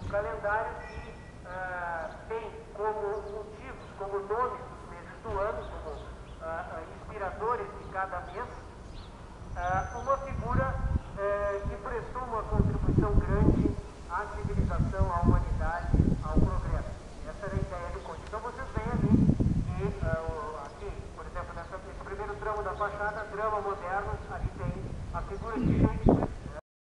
calendário que tem como motivos, como nomes dos meses do ano, como inspiradores de cada mês,